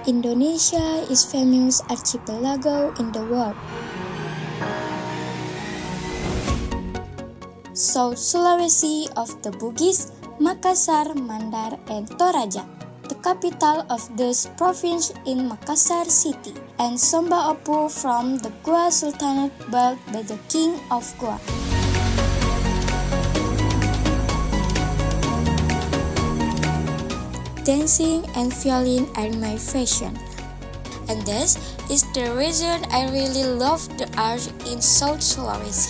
Indonesia is famous archipelago in the world. South Sulawesi of the Bugis, Makassar, Mandar, and Toraja. The capital of this province in Makassar City, and Samba Opu from the Goa Sultanate built by the King of Goa. Dancing and violin are my passion, and this is the reason I really love the art in South Sulawesi.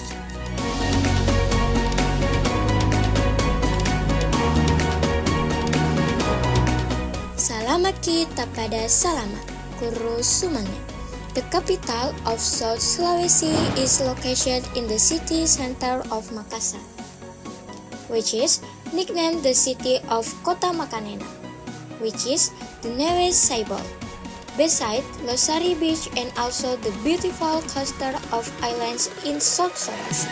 Salamat kita pada Salamat, Kuro Sumangga. The capital of South Sulawesi is located in the city center of Makassar, which is nicknamed the city of Kota Makanena, which is the nearest Saibol, beside Losari Beach and also the beautiful cluster of islands in South Sulawesi.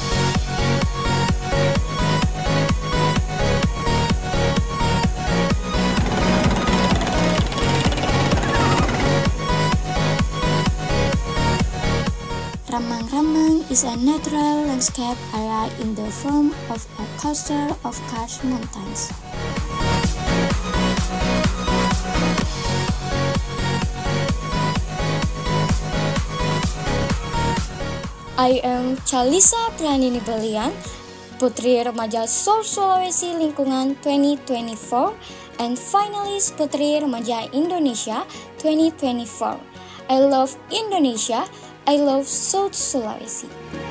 Ramang-Ramang is a natural landscape area in the form of a cluster of karst mountains. I am Chalisa Pranini Belian, Putri Remaja South Sulawesi Lingkungan 2024 and finalist Putri Remaja Indonesia 2024. I love Indonesia. I love South Sulawesi.